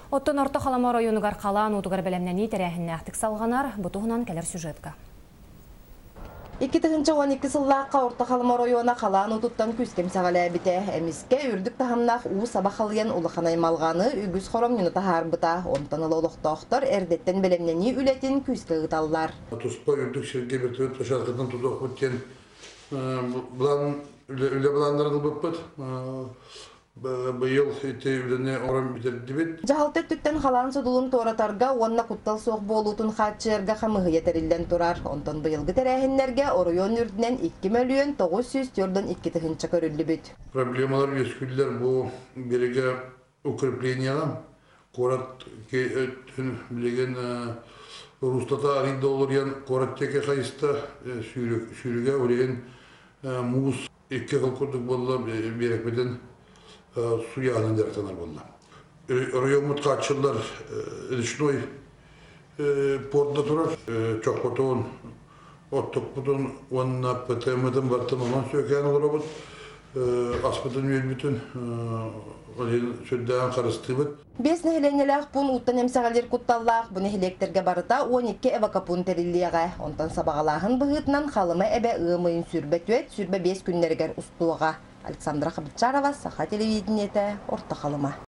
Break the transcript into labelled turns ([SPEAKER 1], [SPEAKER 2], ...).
[SPEAKER 1] Оттон орто халама районугар қалан утугар белемнени терәһинне актык салганар, бутугунан келер сюжетка.
[SPEAKER 2] 2012 сыллаққа орта халама района қалан утуттан күскем сағалай бите. Әміске үрдік тахамнақ уу сабақалыян улаханай малғаны үгіз хором юнута харбыта. Онтан олықтақтар әрдеттен белемнени үлетін күскі ғыталлар.
[SPEAKER 3] Туспа үрдік шерге бертөт ташарқыдан тудық өткен үлі бұландарын бұппыт. Бұйыл үліне орам бітерді бет.
[SPEAKER 2] Жағалтет түттен қалан сұдылын торатарға онна құттал соқ болутын қатшырға қамығы етерілден тұрар. Онтан бұйылғы тәрәхінлерге оройон үрдінен 2 миллион 900 түрден 2 тұхынша көрілі бүт.
[SPEAKER 3] Проблемалар ескүлдер бұл береге укрепленияға. Қорат білеген Рустата арыйда олырян қорат теке қайысты сүйріге өреген мұғыз 2 қыл күрдік болы берекпеден суяғынан дәріктанар болды. Район мұтқатшылар речной портында тұрар. Чоқпатуын, оттық бұтын, онына ПТМ-дің бартын онан сөйкен олар бұд. Аспыдың өлбітін сөйдіған қарысты бұд.
[SPEAKER 2] Бес нәхіленеләқ бұн ұттан әмсәғалер құтталлақ, бұны хелектерге барыта 12 эвакапун тәріліға. Онтан сабағалағын бұғытынан қалымы әбә ұғымайын сүрбәт өт, сүрбә 5 күннергер ұстуыға. Александра Хабытчарова, Саха телевидениеті, Орта Халыма.